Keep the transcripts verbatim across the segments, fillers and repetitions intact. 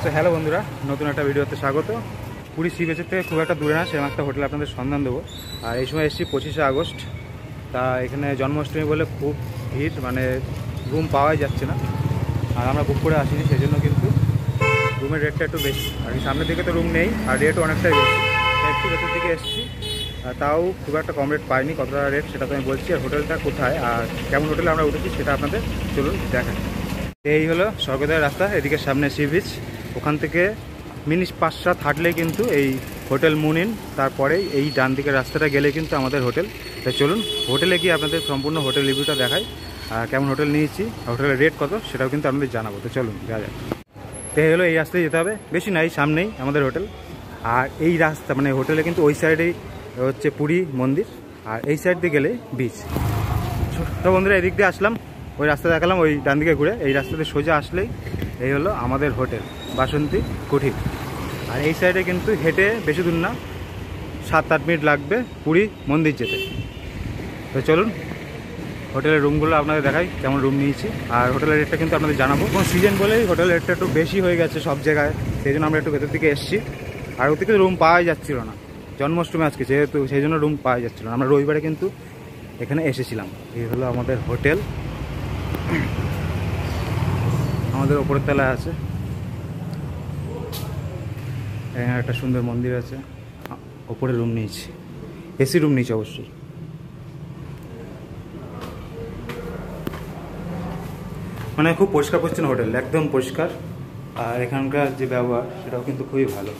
তো হ্যালো বন্ধুরা, নতুন একটা ভিডিওতে স্বাগত। পুরী সি বিচের থেকে খুব একটা দূরে না, সেরকম একটা হোটেল আপনাদের সন্ধান দেবো। আর এই সময় এসেছি পঁচিশে আগস্ট। তা এখানে জন্মাষ্টমী বলে খুব ভিড়, মানে রুম পাওয়াই যাচ্ছে না। আর আমরা বুক করে আসিনি, সেই জন্য কিন্তু রুমের রেটটা একটু বেশি। আর সামনের দিকে তো রুম নেই, আর রেটও অনেকটাই বেশি। একটু ভেতর দিকে এসেছি, তাও খুব একটা কম রেট পাইনি। কতটা রেট সেটা তো আমি বলছি। আর হোটেলটা কোথায় আর কেমন হোটেলে আমরা উঠেছি সেটা আপনাদের চলুন দেখাই। এই হলো স্বর্গদ্বার রাস্তা, এদিকে সামনে সি বিচ। ওখান থেকে মিনিট পাঁচ সাত হাঁটলেই কিন্তু এই হোটেল মুনিন। তারপরেই এই ডান দিকের রাস্তাটা গেলে কিন্তু আমাদের হোটেল। তাই চলুন হোটেলে গিয়ে আপনাদের সম্পূর্ণ হোটেল রিভিউটা দেখাই, আর কেমন হোটেল নিয়েছি, হোটেলের রেট কত সেটাও কিন্তু আপনাদের জানাবো। তো চলুন যা যায়। তো এই হলো, এই রাস্তায় যেতে হবে, বেশি নাই, সামনেই আমাদের হোটেল। আর এই রাস্তা মানে হোটেলে কিন্তু ওই সাইডেই হচ্ছে পুরী মন্দির, আর এই সাইড দিয়ে গেলে বিচ। তো বন্ধুরা এদিক দিয়ে আসলাম, ওই রাস্তা দেখালাম, ওই ডান দিকে ঘুরে এই রাস্তাতে সোজা আসলেই এই হলো আমাদের হোটেল বাসন্তী কুঠির। আর এই সাইডে কিন্তু হেঁটে বেশি দূর না, সাত আট মিনিট লাগবে পুরী মন্দির যেতে। তো চলুন হোটেলের রুমগুলো আপনাদের দেখাই, কেমন রুম নিয়েছি। আর হোটেলের রেটটা কিন্তু আপনাদের জানাবো। কোন সিজন বলেই হোটেলের রেটটা একটু বেশি হয়ে গেছে সব জায়গায়, সেই জন্য আমরা একটু ভেতর দিকে এসেছি। আর ওর থেকে রুম পাওয়াই যাচ্ছিল না, জন্মাষ্টমী আজকে যেহেতু, সেই জন্য রুম পাওয়া যাচ্ছিল না। আমরা রবিবারে কিন্তু এখানে এসেছিলাম। এই হলো আমাদের হোটেল, আমাদের ওপরের তলায় আছে। এখানে একটা সুন্দর মন্দির আছে, ওপরে রুম নিয়েছি, এসি রুম নিয়েছি অবশ্যই। মানে খুব পরিষ্কার পরিচ্ছন্ন হোটেল, একদম পরিষ্কার। আর এখানকার যে ব্যবহার সেটাও কিন্তু খুবই ভালো।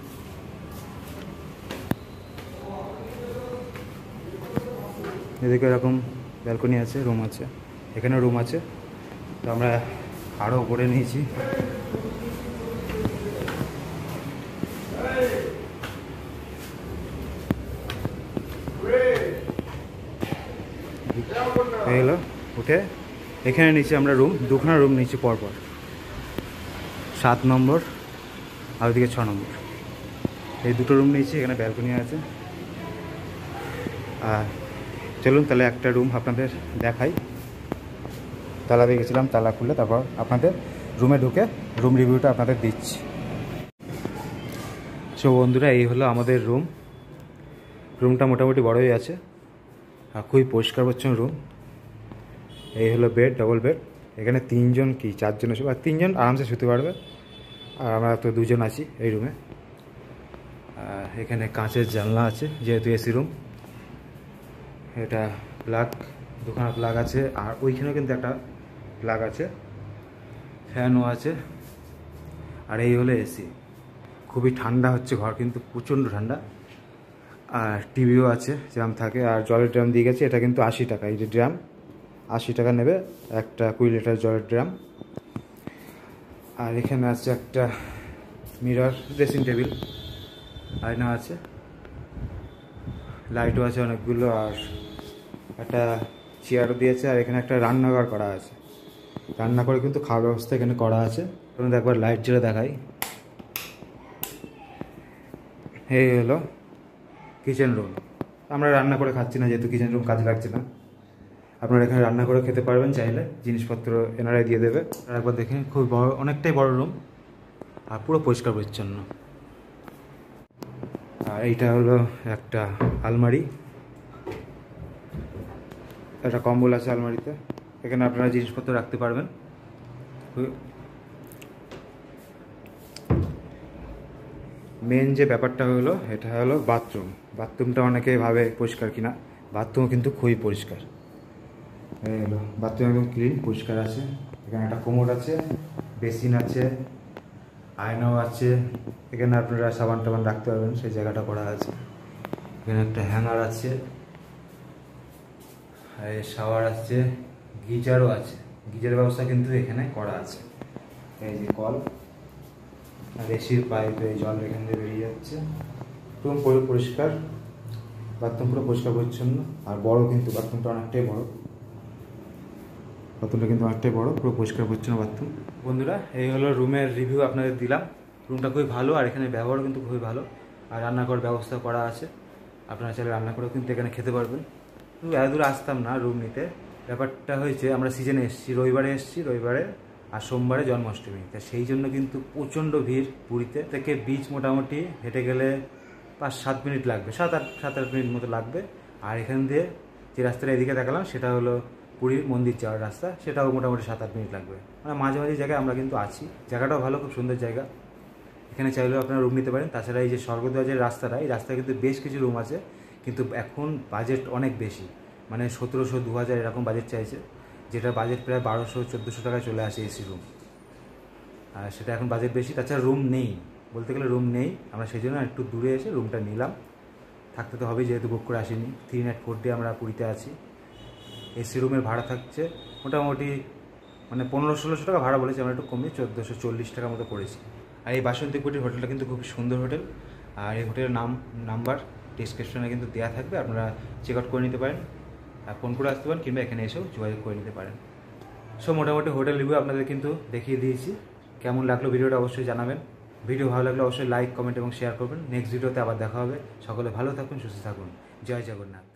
এদিকে এরকম ব্যালকনি আছে, রুম আছে, এখানে রুম আছে। তো আমরা আরও উপরে নিয়েছি। এই হলো উঠে এখানে নিচে আমরা রুম, দুখানা রুম নিয়েছি পরপর, সাত নম্বর আর ওইদিকে ছ নম্বর। এই দুটো রুম নিয়েছি, এখানে ব্যালকনি আছে। আর চলুন তাহলে একটা রুম আপনাদের দেখাই। তালা দিয়ে গেছিলাম, তালা খুলে তারপর আপনাদের রুমে ঢুকে রুম রিভিউটা আপনাদের দিচ্ছি। সো বন্ধুরা এই হলো আমাদের রুম। রুমটা মোটামুটি বড়ই আছে আর খুবই পরিষ্কার পরিচ্ছন্ন রুম। এই হলো বেড, ডবল বেড। এখানে তিনজন কি চারজন আছে, আর তিনজন আরামসে শুতে পারবে। আর আমরা তো দুজন আছি এই রুমে। আর এখানে কাঁচের জানলা আছে, যেহেতু এসি রুম। এটা প্লাগ, দুখানা প্লাগ আছে। আর ওইখানেও কিন্তু একটা প্লাগ আছে, ফ্যানও আছে। আর এই হলো এসি। খুবই ঠান্ডা হচ্ছে ঘর, কিন্তু প্রচণ্ড ঠান্ডা। আর টিভিও আছে, ড্রাম থাকে। আর জলের ড্রাম দিয়ে গেছে, এটা কিন্তু আশি টাকা। এই যে ড্রাম আশি টাকা নেবে, একটা কুড়ি লিটার জলের ড্রাম। আর এখানে আছে একটা মিরর, ড্রেসিং টেবিল, আয়না আছে, লাইটও আছে অনেকগুলো। আর একটা চেয়ারও দিয়েছে। আর এখানে একটা রান্নাঘর করা আছে, রান্না করে কিন্তু খাওয়ার ব্যবস্থা এখানে করা আছে। একবার লাইট জ্বেলে দেখাই। এই হলো কিচেন রুম। আমরা রান্না করে খাচ্ছি না, যেহেতু কিচেন রুম কাজে লাগছে না। আপনারা এখানে রান্না করে খেতে পারবেন চাইলে, জিনিসপত্র এনারাই দিয়ে দেবে। আর একবার দেখেন, খুব বড়, অনেকটাই বড় রুম, আর পুরো পরিষ্কার পরিচ্ছন্ন। আর এইটা হলো একটা আলমারি, একটা কম্বল আছে আলমারিতে। এখানে আপনারা জিনিসপত্র রাখতে পারবেন। মেন যে ব্যাপারটা হলো, এটা হলো বাথরুম। বাথরুমটা অনেকেই ভাবে পরিষ্কার কিনা, বাথরুমও কিন্তু খুবই পরিষ্কার। এই হলো বাথরুম, একদম ক্লিন, পরিষ্কার আছে। এখানে একটা কোমোড আছে, বেসিন আছে, আয়নাও আছে। এখানে আপনারা সাবান টাবান রাখতে পারবেন, সেই জায়গাটা করা আছে। এখানে একটা হ্যাঙ্গার আছে, আর শাওয়ার আছে, গিজারও আছে। গিজারের ব্যবস্থা কিন্তু এখানে করা আছে। এই যে কল, আর এসির পাইপে জল এখান দিয়ে বেরিয়ে যাচ্ছে। রুম পুরো পরিষ্কার, বাথরুম পুরো পরিষ্কার পরিচ্ছন্ন। আর বড় কিন্তু বাথরুমটা অনেকটাই বড়, বাথরুমটা কিন্তু অনেকটাই বড়, পুরো পরিষ্কার পরিচ্ছন্ন বাথরুম। বন্ধুরা এই হলো রুমের রিভিউ আপনাদের দিলাম। রুমটা খুবই ভালো, আর এখানে ব্যবহারও কিন্তু খুবই ভালো। আর রান্না করার ব্যবস্থা করা আছে, আপনারা চাইলে রান্না করেও কিন্তু এখানে খেতে পারবেন। এত দূরে আসতাম না রুম নিতে, ব্যাপারটা হয়েছে আমরা সিজনে এসেছি, রবিবারে এসেছি। রবিবারে আর সোমবারে জন্মাষ্টমী। তা সেই জন্য কিন্তু প্রচণ্ড ভিড় পুরীতে। থেকে বিচ মোটামুটি হেঁটে গেলে পাঁচ সাত মিনিট লাগবে, সাত আট সাত আট মিনিট মতো লাগবে। আর এখান দিয়ে যে রাস্তাটা এদিকে দেখালাম সেটা হলো পুরীর মন্দির যাওয়ার রাস্তা, সেটাও মোটামুটি সাত আট মিনিট লাগবে। মানে মাঝে মাঝে জায়গায় আমরা কিন্তু আছি। জায়গাটাও ভালো, খুব সুন্দর জায়গা। এখানে চাইলেও আপনারা রুম নিতে পারেন। তাছাড়া এই যে স্বর্গদ্বারের রাস্তাটা, এই রাস্তায় কিন্তু বেশ কিছু রুম আছে, কিন্তু এখন বাজেট অনেক বেশি, মানে সতেরোশো দু হাজার এরকম বাজেট চাইছে, যেটা বাজেট প্রায় বারোশো চোদ্দোশো টাকায় চলে আসে এসি রুম। আর সেটা এখন বাজেট বেশি। তাছাড়া রুম নেই, বলতে গেলে রুম নেই। আমরা সেই জন্য একটু দূরে এসে রুমটা নিলাম। থাকতে তো হবেই, যেহেতু বুক করে আসিনি। থ্রি নাইট ফোর ডে আমরা পুরীতে আছি। এসি রুমের ভাড়া থাকছে মোটামুটি মানে পনেরো ষোলোশো টাকা ভাড়া বলেছি, আমরা একটু কমিয়ে চোদ্দোশো চল্লিশ টাকার মতো পড়েছি। আর এই বাসন্তী কুটির হোটেলটা কিন্তু খুব সুন্দর হোটেল। আর এই হোটেলের নাম নাম্বার ডিসক্রিপশনে কিন্তু দেওয়া থাকবে, আপনারা চেক আউট করে নিতে পারেন, আর ফোন করে আসতে পারেন, কিংবা এখানে এসেও যোগাযোগ করে নিতে পারেন। সো মোটামুটি হোটেল রিভিউ আপনাদের কিন্তু দেখিয়ে দিয়েছি। কেমন লাগলো ভিডিওটা অবশ্যই জানাবেন। ভিডিও ভালো লাগলে অবশ্যই লাইক, কমেন্ট এবং শেয়ার করবেন। নেক্সট ভিডিওতে আবার দেখা হবে। সকলে ভালো থাকুন, সুস্থ থাকুন। জয় জগন্নাথ।